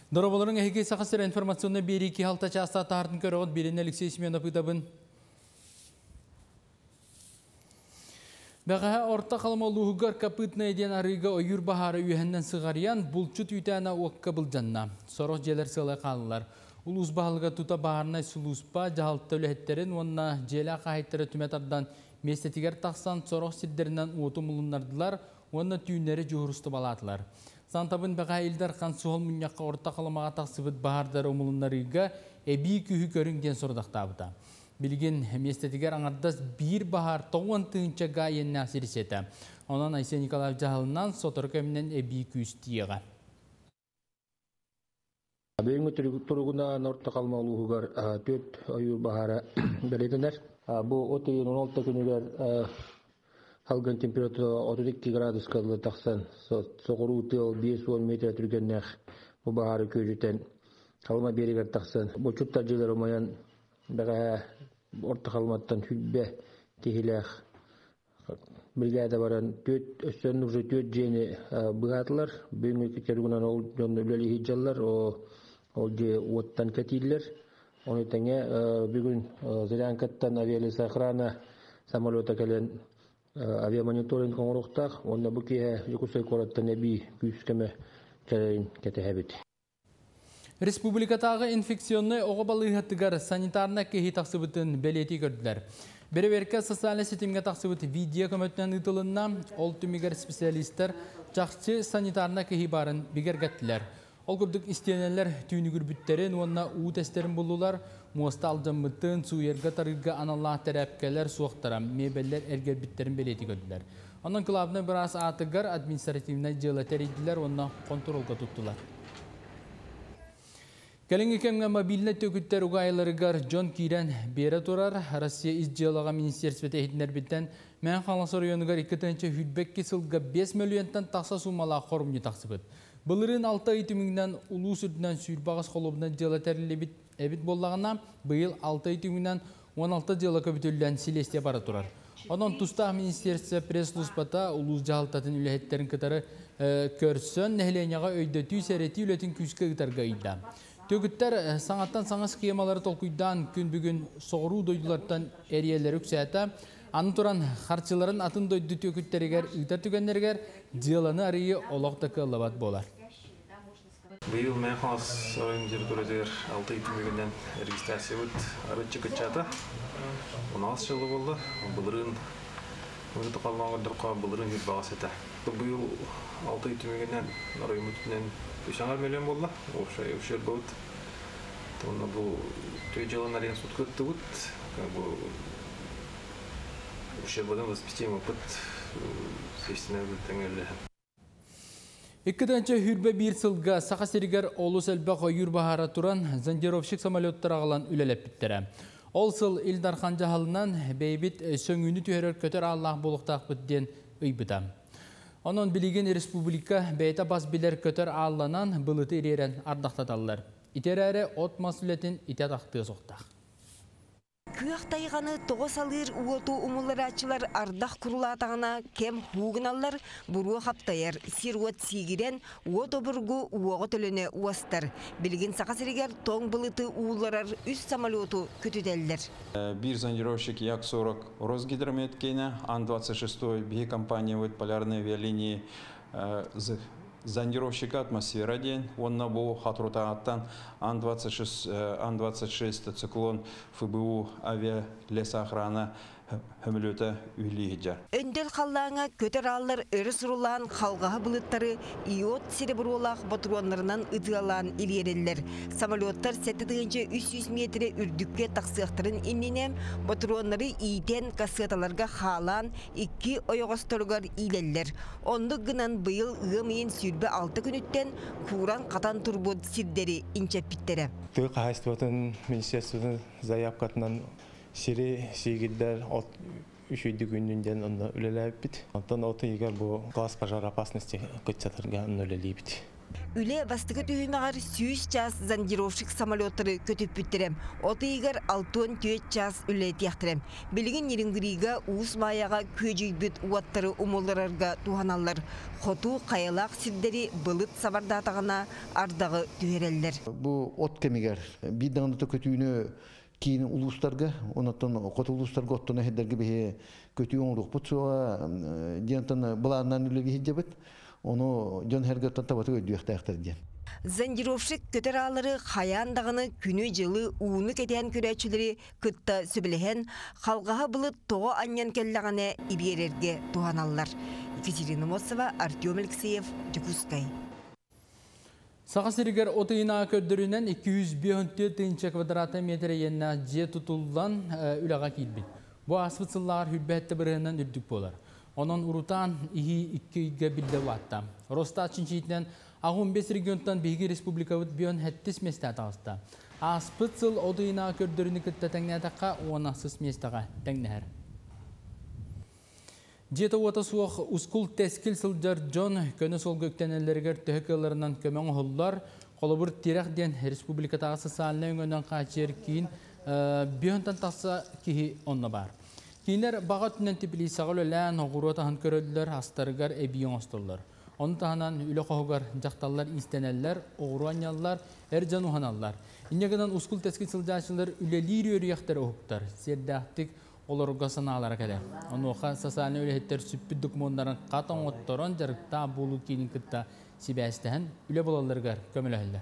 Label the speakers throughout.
Speaker 1: Дороbolorun ehike sakasır informasyonu bir iki halta çasta tartın körüğüt birin Alexey Semyonov kitabın. Bağa orta kalmalığıgar kapıtna ediyen arıga oyur baharı üyenden sığarayan bulçut ütana uakka bulcanna. Soruq jeler sıla kalırlar. Ulus bahalıga tuta baharına suluspa jahaltta ülehetlerin onna jela kahitleri tümetardan mestetiger taksan soruq sidderinden uotumulunlardılar. Onna tüyünleri juhurustu baladılar. Santabın bağa ildar kan suhol munyakka orta kalmağa taksıbıt bahardar omulunlarıga ebi kühü körüngen sordaqtabıda. Bilgin mestetiger anardas bir bahar toğun tığınca gayen nasir sete. Ondan Aysel Nikolaev Cahalından sotor kömünen ebi küstiyega.
Speaker 2: Benim turguna orta kalmalığıgar 4 ayı bahara belirlenir. Bu 16 günler halkın temperatürü 32 gradus kaldı taksan. Soğuru tel 5-10 metre türgenler bu baharı köjüten kalma beriger taksan. Bu çuttarcılar olmayan daga orta kalmattan hübbe tehiler brigada varan 4 jeni bıgatlar. Benim turguna öleli hicallar o de ottan katiller. Onu tenge bugün Zelankattan avialisi akrana samolyota gelen aviamonitoring kongroktak. Onda bu ki yukusay korattan ebi küskeme ketehebit.
Speaker 1: Respublikatağı infeksiyonlu oğabalığı sanitarna kehi taksıbıtın beleti gördüler. Beriverke sosyal sistemge taksıbıtı video kömötünen ıtılığına ol tümiger spesialistler çakçı sanitarna kehi barın biger gettiler. Ol kürdük isteyenler tüynü gürbütlerin onna uğu testlerin buldular. Muasta alcamıtın suyerga tarıgga anallah terapkeler suaqtaram mebeller ergerbitlerin beleti gördüler. Ondan kılabına biraz atıgar administratifine jelater ediler onna kontrolga tuttular. Kelengikemge mobilne tökütter uğaylarıgar John Kiren beri turar. Rusya İzciyalağa Ministersvete ehitler bitten men xalasor yönügar 2. hüdbekki sılga 5 milyondan taksa sumala xorumni taksıbıt. Bılırın 6 ay tümünden ulu sürdünden sürbağız kolubundan jelaterli ebit bollağına bıyıl 6 ay tümünden 16 jela köbütülden sileste para turar. Ondan tusta Ministersve Presluspata ulus jahaltatın ülehetlerin kıtarı körsön nehlenyağa öydötü sereti ületin küske gıtarga idda. Tökütter sanattan sana skemaları tolkuydan gün bugün soğuru doydulardan eriyeler yükseyete anıturan harçıların atın doydu tökütteriger ıtar tükenleriger jilanı arıyı olaqtaki labat bolar.
Speaker 3: Bu yıl men xas oyuncular duracak 6 ay tümünden registrasiya öt arıcı kaçata. 16 yılı oldu. Bulurun bunu toparlanan durqa bulurun bir bağıseta. Bu yıl 6 ay tümünden arayımıtından 5 milyon oldu. O şey bu. Sonra bu tüycülün arayın sutkuttu bu şey budan vazgeçtiğim opet seçtiğine bir tengelle.
Speaker 1: İkkidança hürbe bir sılga sakasiriger olus elbaq yür bahara turan zanjirovşik samolyotlar ağalan ülelep bittere. Ol sıl İldarxan Cahalından beybit söngünü tüherör kötör Allah buluqtaq bitden ıybıda. Onun bilgin Respublika beyta bas biler kötör ağlanan bılıtı ireren ardaqtatallar. İterere ot masuliyetin ite taktığı soqtaq.
Speaker 4: Kıyaqtayğanı toğus alır uotu umulları açılar ardaq kurulatağına kem huğunallar buru haptayar siruat sigiren uot oburgu uoğu tölüne uastar. Bilgin sakasiriger toң bılıtı uğularar üst samolyotu kütüdeller.
Speaker 5: Bir зондировщик Як-40 Росгидромедкена, Ан-26, беги компания в полярной авиалинии зондировщик атмосфера день, он на был хатрутааттан Ан-26 циклон ФБУ авиалесохрана hömülöte üyeliğidir.
Speaker 4: Öndel xallağına kötör ağlar örü surulan xalgağı bılıtları iot serebrolaq batronlarından ıdıalan iliyeriller. Samolyotlar setidince 300 metre ürdükке taksıqtırın inninem batronları iyiden kasıtalarga xalan 2 oyoğastırgar iyileller. Ondu gınan bıyıl ığımayın sürbe 6 günütten kuran katan turbot sirderi inçepittere.
Speaker 6: Tüy kahistvatın ministersvotun zayapkatından Siri sigiller от üçüncü günden onda üleleyip bit. Ondan otu yigar bu gaz pajar apasnosti kaçatırga üleleyip bit.
Speaker 4: Үле бастығы түйімағар 100 час зондировщик самолеттары көтіп бүттірем. Отыйгар 6-4 час үле тияқтырем. Білігін ерінгіріға уыз маяға көжей бүт уаттары умолларарға туғаналар. Хоту қайалақ сирдері бұлыт сабардатағына ардағы түйерелдер.
Speaker 7: Бұл от кемегер. Бидаңды көтүйіні кейін улустарға, онаттан қот улустарға оттана хеддерге бейе көтүй оңруқ бұтсуға, диантан бұларынан үлі бейе жабыт. Onu John Herger'tan tabatı ödüyekte aktardı.
Speaker 4: Zandировщик көтөралары хаяндағыны күні жылы уыны кетен көрәчілері күтті сөбілген қалғаға бұлы тоғы аньян келлағаны иберерге туғаналар. Екатерина Мосова, Артем Алексеев, Жукускай.
Speaker 1: Сағасырығар отыйына көрдірінен 254 квадрат метр енна же тұтылдан үліға келбін. Бұл аспытсылар хүлбәтті бірінен үрдік болар. Onun urutan iyi 2 bilde vatta. Rostat çinçiyden 15 regiondan Bilgi Respublikavut biyon hettis mestat ağızda. Aspıtsıl odayına kördürünü kütte tengnedaka onasız mestağa tengneher. Jeta wata suaq uskul teskil sıljar John könü sol gökteneleriger töheklarından kömen hollar kolobur tiraq den Respublika tağısı salına öngönden qaçer kiin biyondan taqsa kihi onna bar. Kinler bağıtından tipli sağlı lan oğurata hankörüller hastargar ebiyon ostollar. Onu tahanan üle qoğugar jaqtallar isteneller, oğuranyalar, ercan uhanallar. İnnegadan uskul teskil sıljaçılar ülelir yörüyakları oğuktar. Serdahtik olorga sanalara kadar. Onu oqa sasalını ülehetler süppü dokumonların qatan ottoran jarıqta bulu kinin kıtta sibästehen üle bolallargar kömülehiller.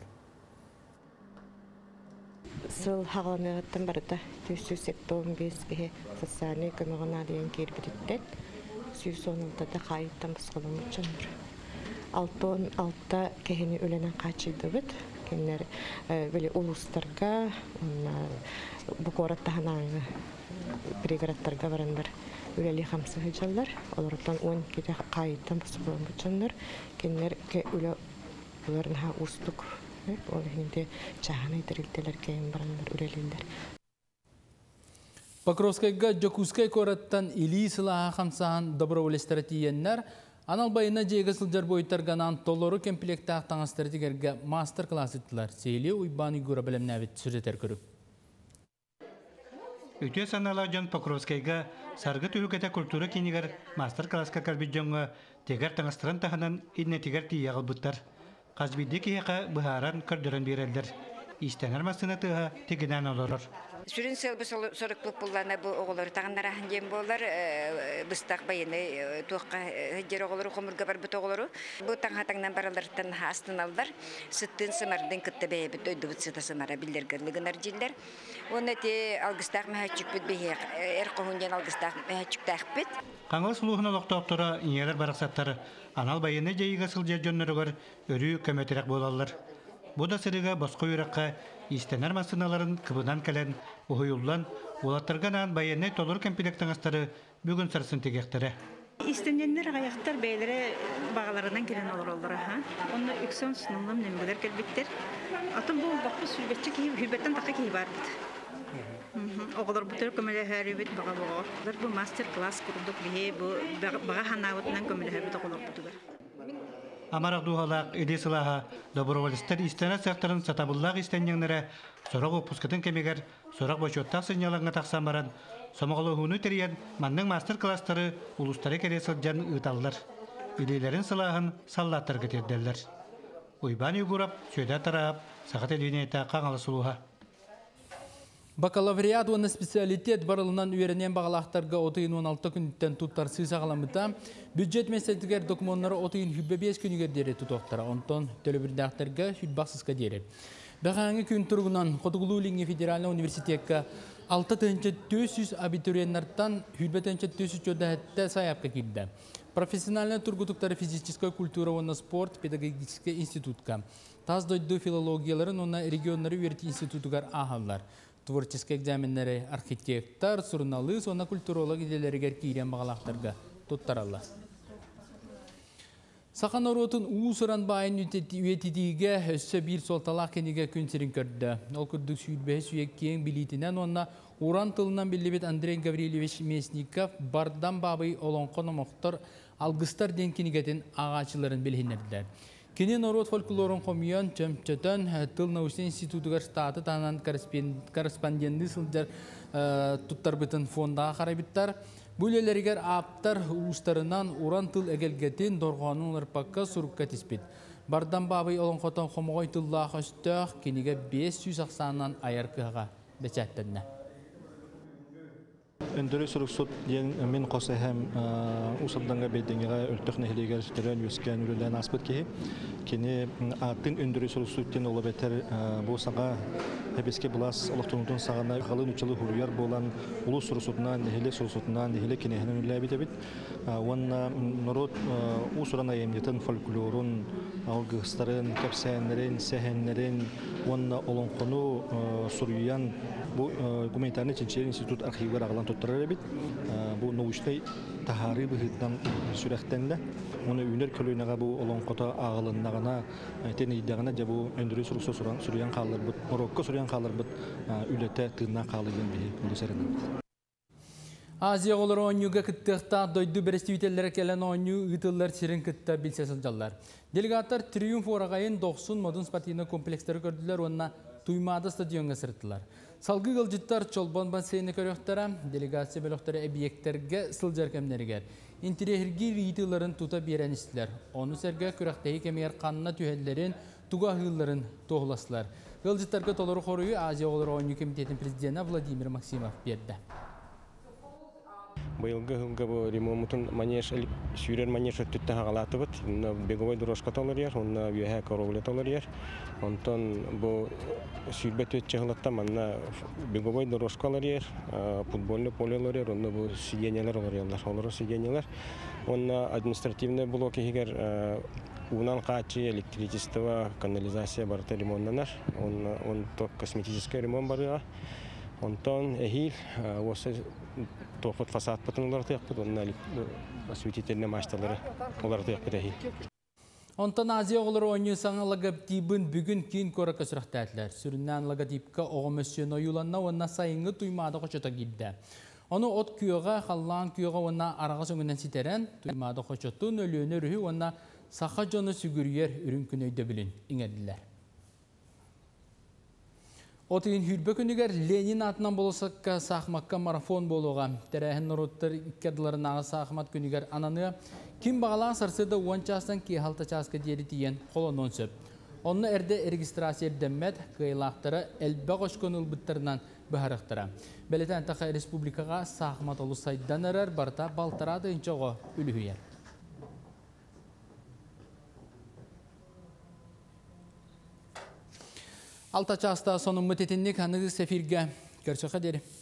Speaker 8: Сыл хағаламығыттан барыда 415 бейе социальный көміғына дейін кербіріттен 116-да қайыттан бұсқылың ұтчаныр. 6-6-да кәхені өлінен қачылды бұд. Кенлер бөлі ұлыстарға, бұқораттағын аңы преградтарға барандар өлелі қамсығы жалдар. Олардан 10 кеде қайыттан бұсқылың ұтчаныр. Кенлер өлі оларына ұстық. Оларында чағаны дәрілтелер кейін барандар үрелілдер.
Speaker 1: Покровскайга Жокускай кораттан или сылаға қамсаған доброволестратиеннер анал байына жейгі сылжар бойыттарғанан толору комплекті ақтаңа стратегерге мастер-класс үттілер. Сейлі ұйбаны ғыра білімні әбет сүретер көріп.
Speaker 9: Үте санала Жон Покровскайга сарғы түрікеті культура кенігер мастер-класска карбиджонға тегер таңыстырын тағынан идне тегер тияғыл бұттар. Қазбиді кейіға бұхаран көрдірін берелдер. Истенер масына тұға тегінен олырыр.
Speaker 10: Сүрін сылбы сұрықлық бұллана бұл оғылары тағындар ағын жем болар, бұстақ байыны туаққа жер оғылары, қомырға бар бұт оғылары. Бұл таңға-таңнан баралардан астын алдар, сүттін сымардың күтті бәйі бұт өйді бұт сұта сымара білдергірлігінар желдер. Оны те алғыстақ мәхәтчік бүт бейі, әр қоғынден алғыстақ мәхәтчік тәқ бүт.
Speaker 9: Қаңғыл сұлуғын олықты оқтыра инелер барақсаттары, анал байыны жайыға сыл жер жонларығыр өрі көметірек болалар. Бұ да сырыға босқы үйраққа истенер масыналарын кыбынан кәлен ұхыйулан, олаттырғанан байыны толыр комплектің астары бүгін сарсын тегектері.
Speaker 11: Истененлер аяқтар бәйлері бағаларынан келен олар олар. Оны үксон сынылым немгілер кәлбеттер. Атын бұл бақпы сүрбетчі кейіп, хүлбеттен тақы кейіп бар бұд. Оғылар бұтыр көмілі әрі бет баға баға. Бұл мастер-класс құрдық бейе, баға ханауытынан көмілі әрі бет оғылар бұтығыр.
Speaker 9: Амарақ дуғалақ едесілаға доброволистер истена сәқтарын сатабыллақ истеннеңнері сорақ опускатын кемегер, сорақ бөшеттақ сынялаңға тақсан баран, сомағылы хуны терген манның мастер-кластары улустары кересіл жан ұталылар. Идейлерін сылағын саллаттар кетердерлер. Уйбан үйгұрап, сөйда тарап, сағат әлінеті қаңалы сұлуға.
Speaker 1: Бакалавриат оны специалитет барылынан үйерінен бағалақтарға 16 күніттен тұттар сызағаламыта, бюджет месетігер документары 35 күнігер дере тұтоқтара, онтон төлібірдақтарға хүлбақсызға дере. Бәғаңы күн тұрғынан Қотығылу Федеральный университетка 6-400 абитуриеннарттан хүлбетенче 400 жодағытта саяпқа келді. Профессиональный тургутуктары физическая культура, оны спорт, педагогический институтка. Таз дойду филологияларын, оны регионнары үйерті институтугар ағалар. Творческий экзаменleri архитектор, журналист, ona культуролог иделерігер кейрен бағалақтарға тұттаралла. Сақан оротын уысыран байын үететіге өссі бір солталақ кенеге күнсерін көрді. Ол күрдік сүйілбе сүйек кейін білетінен онна Уран тылынан білебет Андрей Гаврилевич Месников бардан бабай олонқоны мұқтар алғыстар ден кенегетін ағачыларын білхенерділер. Кені народ фольклорын қомион чөмчөтөн тыл научный институтыгар статы танан корреспонденты сылдар туттар бытын фондаға қарайбыттар. Бүлелерігер аптар ұлыстарынан уран тыл әгелгетін дорғанын ұрпаққа сұрыққа теспет. Бардан бабай олын қотан қомығой тыллағы өстіғ кенеге 500 ақсанынан айарқыға бәчәттінне.
Speaker 12: Öndürü sürüksüt diyen min qosa hem usabdanga bedengega öltök nehliger süteren yüsken ürülen aspet ki kini atın öndürü sürüksütten ola beter bu sağa hebeske bulas oluktunutun sağına qalın uçalı huruyar bolan ulu sürüksütünden nehli sürüksütünden nehli kinehinin ürüle bitebit onna norot usurana yemyetin folklorun algıstların, kepsenlerin, sehenlerin onna olun konu sürüyen bu Gümeytani Çinçeri İnstitut arxivler ağlan tutturur bit. Bu nauştay tahari bihitdan sürektenle. Onu üner kölüynağa bu olan kota ağılınağına tenidağına da bu öndürü sürüksü sürüyen kalır bit. Morokko sürüyen kalır bit. Ülete tığına kalıyın bihi. Ülüserinden.
Speaker 1: Азия олар ойнуға кіттіқта дойды бірістивителері келен ойну ұйтылар сирен кітті білсе сылжалар. Делегаттар Триумф орағайын 90 модун спортивный комплекстері көрділер, онына туймады стадионға сырттылар. Салғы ғылжыттар чолбон бассейні көріқтара, делегация бөліқтері объекттерге сылжар кәмнерігер. Интерьерге ұйтыларын тута берен істілер. Оны сәрге көріқтегі кемер қанына түйелерін, туға ғылларын тоғыласылар. Ғылжыттарға толыры қорыю Азия олар ойну комитетінің президенті Владимир Максимов берді.
Speaker 13: Быйылгы бұл ремонтын манеж сүйрер манеж өттітті ғалаты бұд. Беговой дұрышқа толыр ер, онына бүйәе коровле толыр ер. Онтан бұл сүйрбет өтчі ғылатта манна беговой дұрышқа олар ер, футбольный поле олар ер, онына бұл сиденелер олар ерлер. Олар сиденелер. Онына административный блок егер унан қачы электричество, канализация барыты ремонтнанар. Онто косметический ремонт барыға. Онтан әхил осы тоқыт фасад бұтын олар тияқпыд, онына осветительный машталары олар тияқпыд әхил.
Speaker 1: Онтан Азия олар ойны саңа логотипін бүгін кейін көрі көсіріқті әтілер. Сүріннен логотипка оғы мөссен ойыланна онына сайыңы туймады қочыта келді. Оны от күйеға, қаллан күйеға онына араға сөңінен ситерен, туймады қочыттың өліөні рүхі онына сақа жоны сүгірер үрін күнөйді білін еңерділер. Отын хүрбі күнігер Ленин атынан болысыққа сақмаққа марафон болуға. Тәрәхін нұруттар иккерділерін аға сақмат күнігер ананы кім бағалан сарсыды 10 частан ке 6 часқа дері тиен қолын сөп. Оны әрді регистрация ердеммет қиылақтары әлбі қошқын ұлбыттарынан бұхарықтыра. Бәлетен тақай республикаға сақмат олы сайдан әрер барта балтарады үнчоғы үліхүйер. Alta çasta sonun mütettinlik hanı sefirge. Görüşe kaderi.